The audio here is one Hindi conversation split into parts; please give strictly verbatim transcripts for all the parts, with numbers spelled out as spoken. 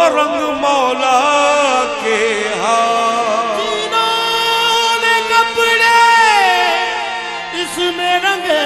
रंग मौला के हाथ। जिन्होंने कपड़े इसमें रंगे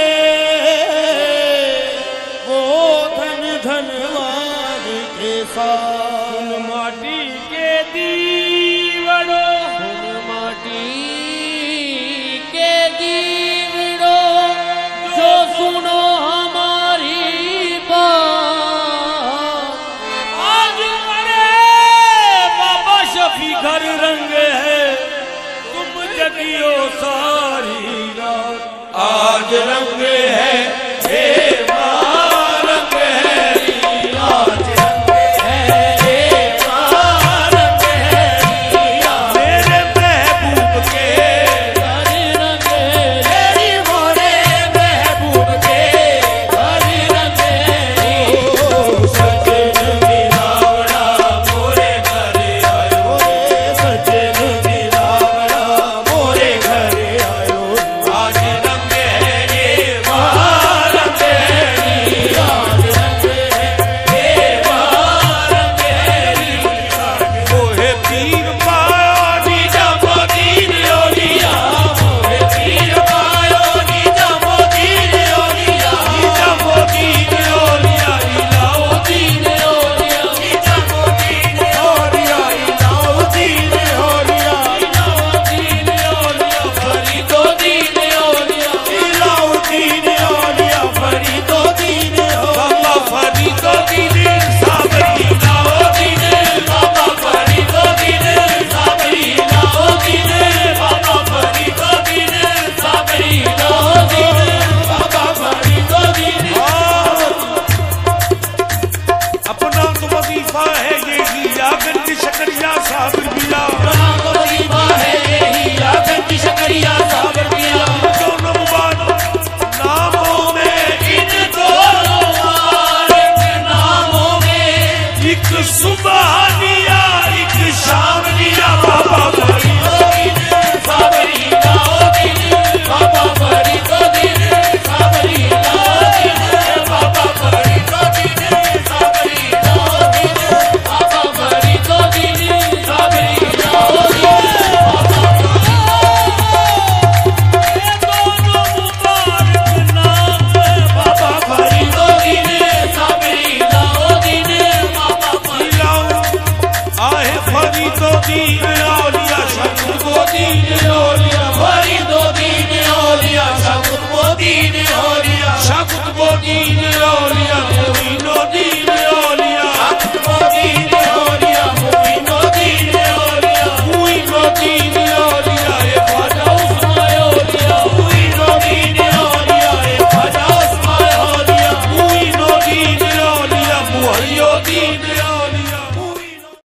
वो धन धनवान के साथ। माटी के दीवड़ो माटी के दीवड़ो जो सुनो हमारी बात। आज अरे बाबा शफी घर रंग है तुम जगियो सारी रात। आज रंग है हे मां रंग है आज रंग है हे मां रंग है मेरे महबूब के घर रंगे तेरी मोरे महबूब के घर रंग है। सजन मिलावड़ा मोरे घर आयो सजन मिलावड़ा मोरे घर आयो। आज रंग है ये मां रंग है आज रंग है ये मां रंग है। मोहे पीर पायो नीजा मोदीन ओलिया मोहे पीर पायो नीजा मोदीन ओलिया नीजा मोदीन ओलिया इलाओ दीन ओलिया नीजा मोदीन ओलिया इलाओ दीन ओलिया इलाओ दीन ओलिया फरीदो दीन ओलिया इलाओ दीन ओलिया फरीदो दीन बाबा फरीदो दीन साबरी इलाओ दीन बाबा फरीदो दीन साबरी इलाओ दीन बाबा फरीदो दीन साबरी इलाओ दीन बाबा फरीदो दीन। अपना तो वजीफा है ये ही आगन शकरिया साबर बिया अपना तो वजीफा है यही आगन की शकरिया साबर किया। दोनों मुबारक नामों में इन दोनों मुबारक नामों में एक सुबह लिया एक शाम लिया बाबा फरीदो साबरी लाओ दिन बाबा फरीदो दिन साबरी लाओ दिन बाबा फरीदो दिन साबरी लाओ दिन बाबा फरीदो दिन साबरी लाओ दिन दोनों मुबारक नाम बाबा फरीदो दिन साबरी लाओ दिन बाबा मिलाऊं आहे फरीदो दीन औलिया शकुतो दीन औलिया फरीदो दिन औलिया शकुतो दिन औलिया शकुतो दीन औलिया मोइनो दीन